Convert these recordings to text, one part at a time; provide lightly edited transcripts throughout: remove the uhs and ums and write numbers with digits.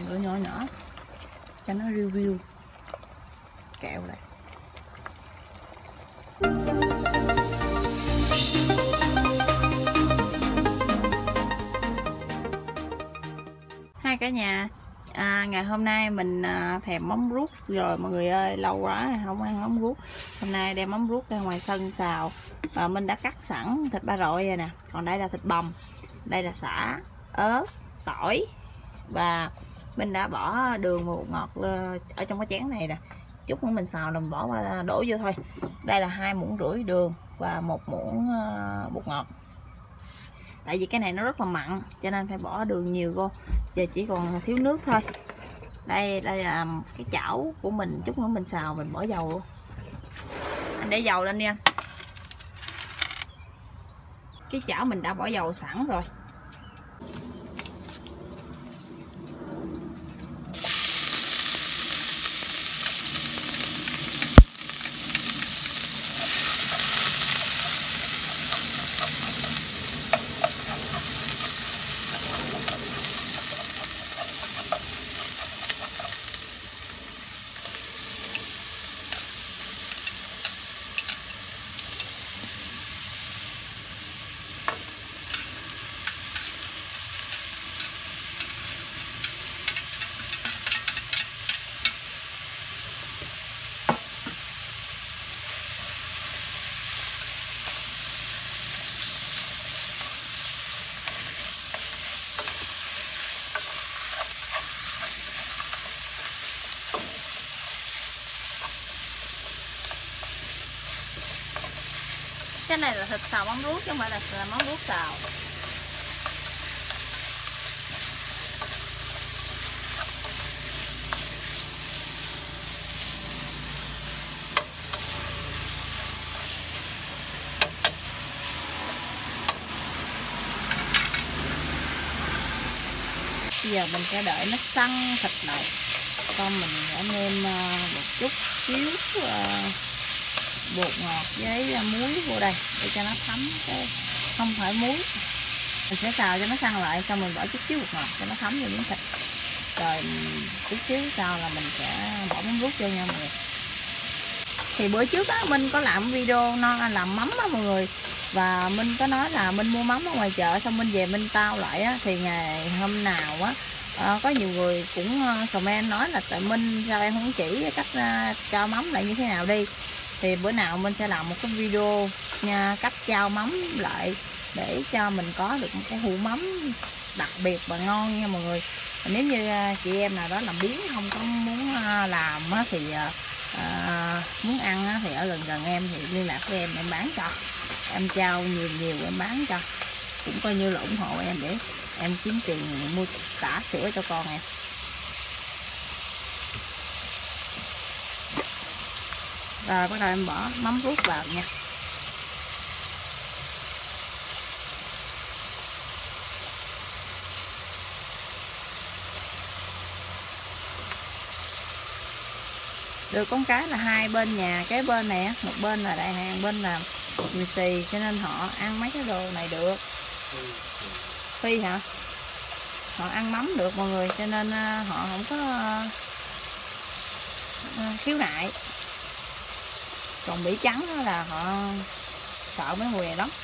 lửa nhỏ nhỏ cho nó review kẹo lại. Hai cả nhà, ngày hôm nay mình thèm móng ruốc rồi mọi người ơi, lâu quá không ăn móng ruốc. Hôm nay đem móng ruốc ra ngoài sân xào và mình đã cắt sẵn thịt ba rọi rồi nè, còn đây là thịt bằm, đây là sả, ớt, tỏi và mình đã bỏ đường và bột ngọt ở trong cái chén này nè. Chút nữa mình xào là mình bỏ qua đổ vô thôi. Đây là 2,5 muỗng đường và 1 muỗng bột ngọt. Tại vì cái này nó rất là mặn cho nên phải bỏ đường nhiều vô. Giờ chỉ còn thiếu nước thôi. Đây là cái chảo của mình, chút nữa mình xào mình bỏ dầu luôn. Anh để dầu lên nha. Cái chảo mình đã bỏ dầu sẵn rồi. Cái này là thịt xào móng ruốc chứ không phải là móng ruốc xào. Bây giờ mình sẽ đợi nó săn thịt lại, con mình sẽ nêm một chút xíu bột ngọt với muối vô đây để cho nó thấm, cái không phải muối. Mình sẽ xào cho nó săn lại, xong mình bỏ chút xíu bột ngọt cho nó thấm vào miếng thịt, rồi chút xíu sau là mình sẽ bỏ mắm ruốc vô nha mọi người. Thì bữa trước á Minh có làm video làm mắm á mọi người, và Minh có nói là Minh mua mắm ở ngoài chợ xong Minh về Minh tao lại á, thì ngày hôm nào á có nhiều người cũng comment nói là tại Minh sao em không chỉ cách cho mắm lại như thế nào đi. Thì bữa nào mình sẽ làm một cái video nha, cách trao mắm lại để cho mình có được một cái hũ mắm đặc biệt và ngon nha mọi người. Nếu như chị em nào đó làm biếng không có muốn làm thì muốn ăn thì ở gần em thì liên lạc với em bán cho, em trao nhiều em bán cho, cũng coi như là ủng hộ em để em kiếm tiền mua tã sữa cho con em. Rồi bắt đầu em bỏ mắm ruốc vào nha. Được con cái là hai bên nhà kế bên này á, một bên là Đại Hàng, bên là Mì Xì, cho nên họ ăn mấy cái đồ này được. Phi hả? Họ ăn mắm được mọi người, cho nên họ không có khiếu nại. Còn Bỉ trắng đó là họ sợ mấy mùi này lắm.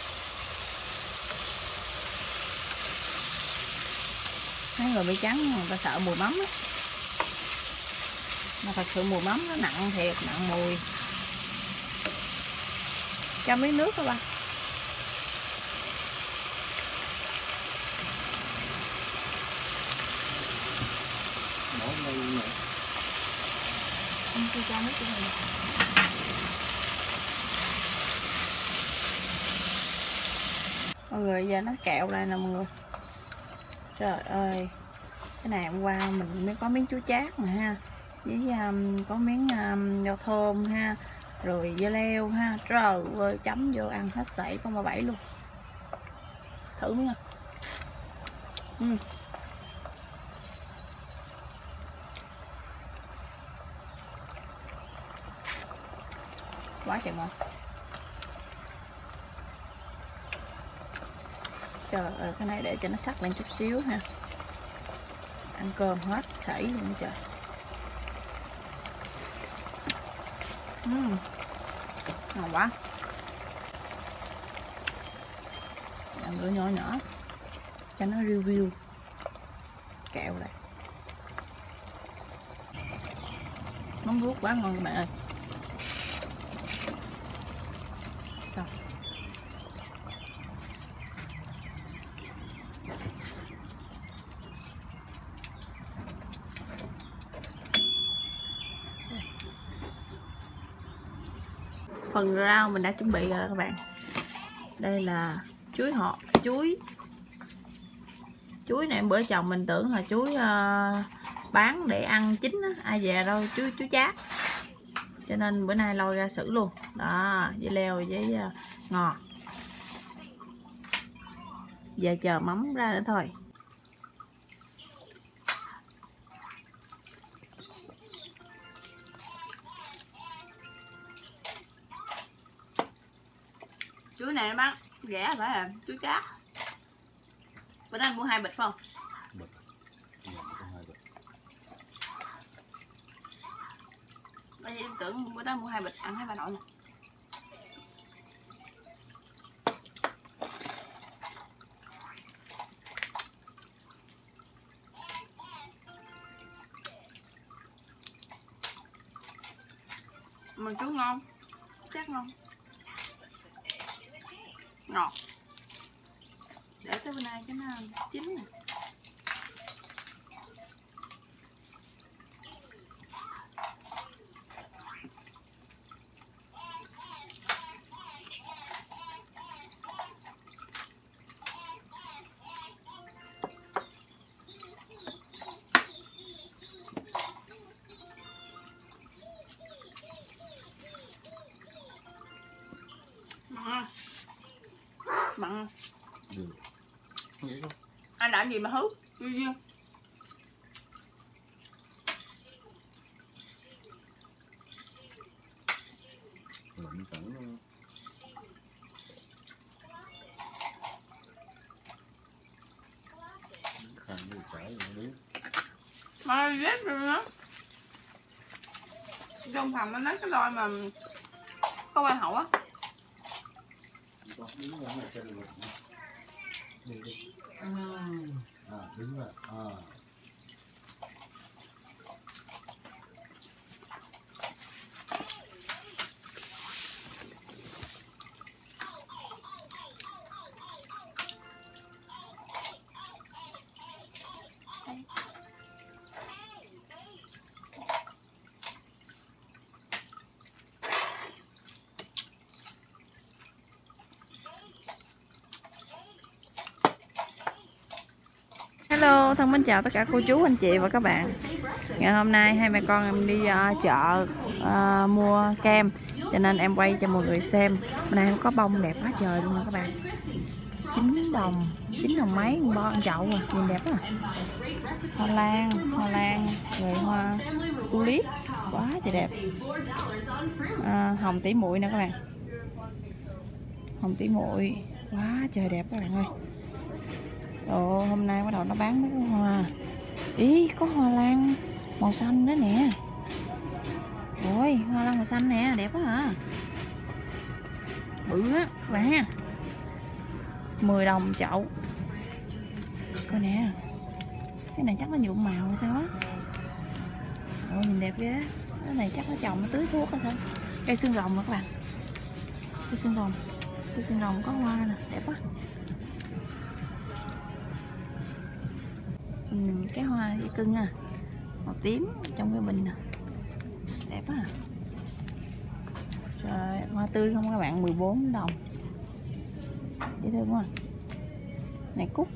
Mấy người Bỉ trắng người ta sợ mùi mắm á. Mà thật sự mùi mắm nó nặng thiệt, nặng mùi. Cho miếng nước đó ba. Không cho nước cho mình. Mọi người giờ nó kẹo đây nè mọi người. Trời ơi, cái này hôm qua mình mới có miếng chuối chát nè ha, với có miếng rau thơm ha, rồi dưa leo ha. Trời ơi, chấm vô ăn hết sảy con 37 luôn. Thử miếng không? Quá trời ngon. Trời ơi, cái này để cho nó sắc lên chút xíu ha. ăn cơm hết sảy luôn trời. Ngon quá. Làm lửa nhỏ nhỏ cho nó review kẹo này. Món ruốc quá ngon các bạn ơi. Xong. Phần rau mình đã chuẩn bị rồi các bạn. Đây là chuối họ, chuối này bữa chồng mình tưởng là chuối bán để ăn chín á, ai về đâu chuối chát, cho nên bữa nay lôi ra xử luôn đó, với leo với ngò. Giờ chờ mắm ra nữa thôi. Chuối này nó bán rẻ phải là chuối chát. Bữa nay mua 2 bịch phải không? Bịch. Bây giờ em tưởng bữa đó mua 2 bịch ăn hai bà nội nè. Mà chuối ngon, chắc ngon, ngọt. Để tới bữa nay cái nó chín nè. Mặn. Anh làm gì mà hứ? Duyên. Lụm tẩn khăn đi chảy rồi đi. Mà ghét rồi đó. Trong phòng nó lấy cái đôi mà có hoa hậu á. Đứng ra này cho được. Đi đi. Đứng rồi. Hello, thân mến chào tất cả cô chú, anh chị và các bạn. Ngày hôm nay hai mẹ con em đi chợ mua kem, cho nên em quay cho mọi người xem. Hôm nay em có bông đẹp quá trời luôn nè các bạn. 9 đồng mấy bo ăn chậu à, nhìn đẹp à. Hoa lan, rồi hoa tulip quá trời đẹp. Hồng tỉ muội nè các bạn. Hồng tỉ muội quá trời đẹp các bạn ơi. Ồ, hôm nay bắt đầu nó bán mấy cái hoa. Ý, có hoa lan màu xanh đó nè. Ôi, hoa lan màu xanh nè, đẹp quá hả? Bự á, các bạn ha. 10 đồng chậu. Coi nè. Cái này chắc nó nhuộm màu hay sao á. Ồ, nhìn đẹp ghê. Cái này chắc nó trồng nó tưới thuốc hay sao. Cây xương rồng nè các bạn. Cây xương rồng có hoa nè, đẹp quá. Cái hoa dây cưng à, màu tím trong cái bình nè, đẹp quá à. Rồi hoa tươi không các bạn, 14 đồng, dễ thương quá. Này cúc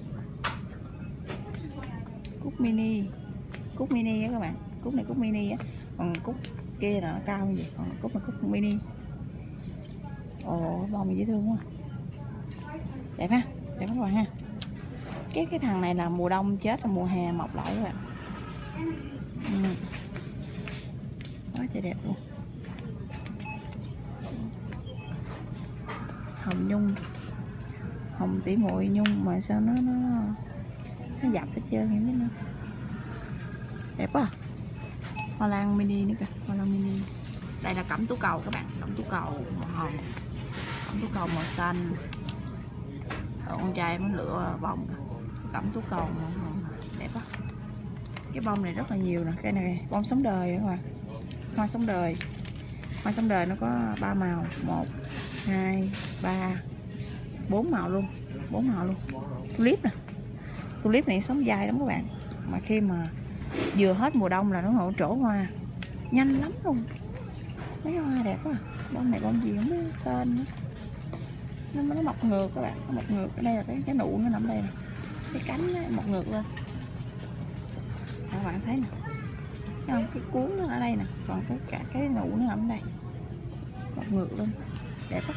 mini á các bạn, cúc này cúc mini á, còn cúc kia là nó cao như vậy, còn cúc này cúc mini. Ồ, bông dễ thương quá, đẹp ha, đẹp các bạn ha. Cái thằng này là mùa đông chết, là mùa hè mọc lại các bạn. Quá trời đẹp luôn. Hồng nhung, hồng tỉ muội nhung mà sao nó dập hết trơn em biết nữa. Đẹp quá. Hoa lan mini nữa kìa, hoa lan mini. Đây là cẩm tú cầu các bạn, cẩm tú cầu màu hồng, cẩm tú cầu màu xanh. Con trai nó lựa bông cẩm tú cầu màu hồng, đẹp quá. Cái bông này rất là nhiều nè, cái này bông sống đời các bạn, hoa sống đời. Hoa sống đời nó có 3 màu, 1, 2, 3, 4 màu luôn, 4 màu luôn. Tulip nè, tulip này sống dai lắm các bạn, mà khi mà vừa hết mùa đông là nó hỗ trổ hoa nhanh lắm luôn. Mấy hoa đẹp quá. Bông này bông gì không biết tên nữa. Nó mọc ngược các bạn, nó mọc ngược. Ở đây là cái nụ nó nằm đây nè, cái cánh nó mọc ngược lên. Các bạn thấy nè, thấy không? Cái cuốn nó ở đây nè, còn cả cái nụ nó nằm đây, mọc ngược luôn, đẹp quá.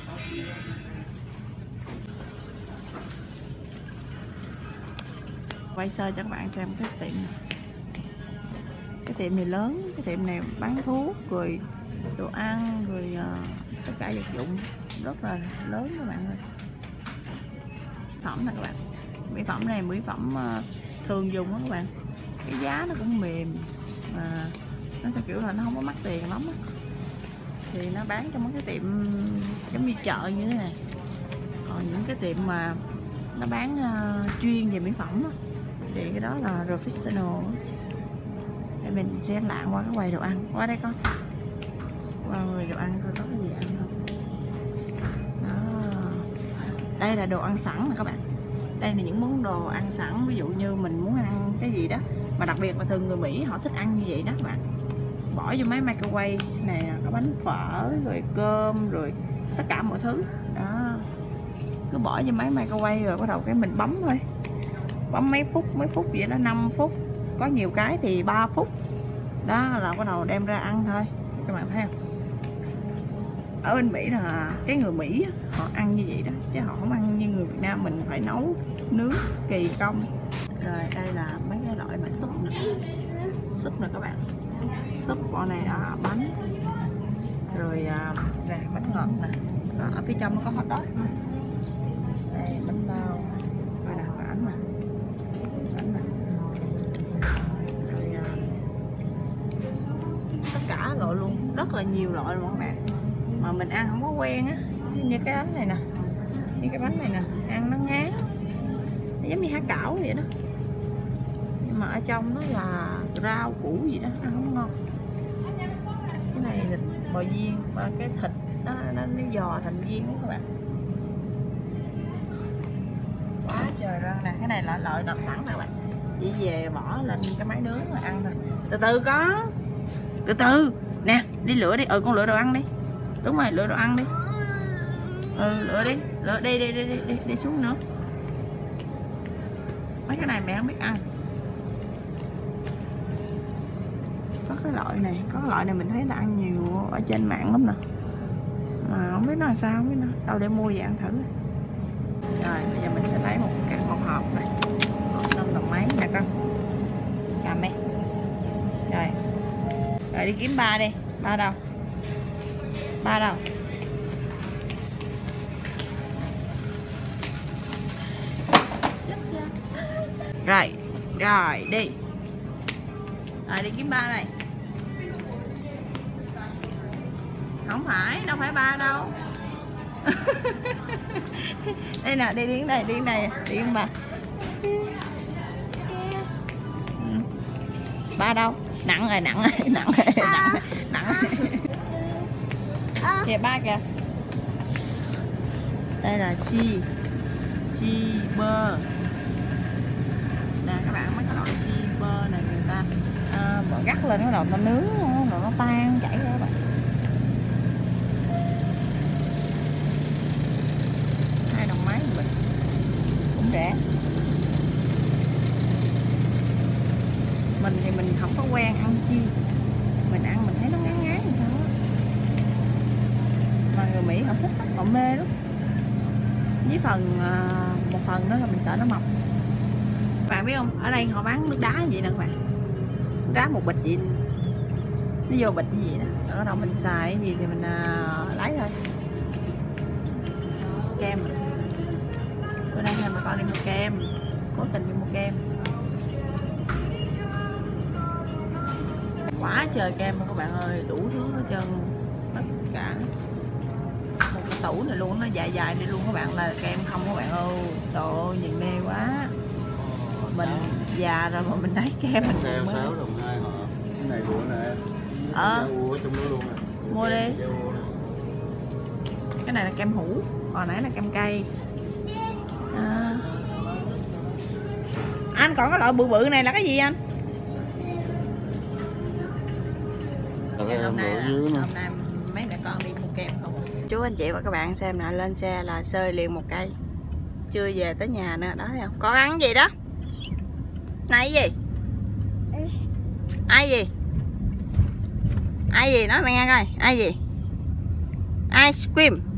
Quay sơ cho các bạn xem cái tiệm này. Cái tiệm này lớn, cái tiệm này bán thuốc rồi đồ ăn rồi tất cả vật dụng rất là lớn các bạn ơi. Mỹ phẩm này các bạn, mỹ phẩm này mỹ phẩm thường dùng đó các bạn. Cái giá nó cũng mềm mà nó theo kiểu là nó không có mắc tiền lắm á. Thì nó bán trong mấy cái tiệm giống như chợ như thế này. Còn những cái tiệm mà nó bán chuyên về mỹ phẩm á, thì cái đó là professional. Để mình sẽ lạng qua cái quầy đồ ăn. Qua đây con, qua quầy đồ ăn coi có cái gì ăn không. Đó. Đây là đồ ăn sẵn nè các bạn. Đây là những món đồ ăn sẵn, ví dụ như mình muốn ăn cái gì đó, mà đặc biệt là thường người Mỹ họ thích ăn như vậy đó các bạn. Bỏ vô máy microwave này, có bánh phở rồi cơm rồi tất cả mọi thứ đó, cứ bỏ vô máy microwave rồi bắt đầu cái mình bấm thôi, bấm mấy phút vậy đó, 5 phút, có nhiều cái thì 3 phút đó là bắt đầu đem ra ăn thôi. Các bạn thấy không? Ở bên Mỹ là cái người Mỹ họ ăn như vậy đó, chứ họ không ăn như người Việt Nam mình phải nấu nướng kỳ công. Rồi đây là mấy cái loại mà súp nè, súp nè các bạn, súp bọn này là bánh rồi nè, bánh ngọt nè. Đó, ở phía trong nó có hot dog, đây bánh bao, đây nè, bánh nè, bánh nè. Rồi tất cả loại luôn, rất là nhiều loại luôn các bạn, mà mình ăn không có quen á. Như cái bánh này nè, như cái bánh này nè, ăn nó ngán, nó giống như há cảo vậy đó, nhưng mà ở trong nó là rau củ gì đó, ăn không ngon. Cái này thịt bò viên, và cái thịt nó giò thành viên đó các bạn, quá trời răng nè. Cái này là loại đập sẵn nè các bạn, chỉ về bỏ lên cái máy nướng rồi ăn thôi. Từ từ có, từ từ nè, đi lựa đi. Con lựa đồ ăn đi, đúng rồi, lựa đồ ăn đi. Lựa đi, lựa đi xuống nữa. Mấy cái này mẹ không biết ăn. Có cái loại này, có cái loại này mình thấy là ăn nhiều ở trên mạng lắm nè, mà không biết nó làm sao, không biết nó đâu để mua về ăn thử. Rồi bây giờ mình sẽ lấy một hộp này, hộp 5 đồng mấy nè con, cầm đi. Rồi đi kiếm ba đi. Ba đâu? Ba đâu? Rồi đi. Rồi đi kiếm ba này. Không phải, đâu phải ba đâu. Đây nè, đi đến đây, đi này, đi kiếm ba. Ba đâu? Nặng rồi, nặng rồi, nặng rồi, nặng rồi. Kìa ba kìa. Đây là chi bơ nè các bạn, mấy cái loại chi bơ này người ta bỏ gắt lên cái đầu ta nướng rồi nó tan chảy ra các bạn. 2 đồng mấy một bịch, cũng rẻ. Mình thì mình không có quen ăn chi, mình ăn mình thấy nó ngán ngán làm sao á, mà người Mỹ họ thích, họ mê lắm. Với một phần đó là mình sợ nó mập. Các bạn biết không, ở đây họ bán nước đá vậy nè các bạn, nước đá một bịch vậy, nó vô bịch như vậy đó. Ở đâu mình xài cái gì thì mình lấy thôi. Kem, bữa nay là bà con đi mua kem, cố tình đi mua kem. quá trời kem luôn các bạn ơi, đủ thứ hết trơn, tất cả một cái tủ này luôn, nó dài dài đi luôn các bạn, là kem không các bạn ơi. Trời ơi nhìn mê quá, mình già rồi mà mình lấy kem mình Xe mới 6 đồng 2 họ. Cái này của nè. Ở trong đó luôn nè. Mua đi. Cái này là kem hũ, hồi nãy là kem cây. Anh còn cái loại bự bự này là cái gì anh? Hôm nay mấy mẹ con đi mua kem không? Chú anh chị và các bạn xem nè, lên xe là xơi liền một cây, chưa về tới nhà nữa đó, thấy không? Con ăn gì đó? Này gì? Ai gì? Ai gì nói mẹ nghe coi, ai gì? Ice cream.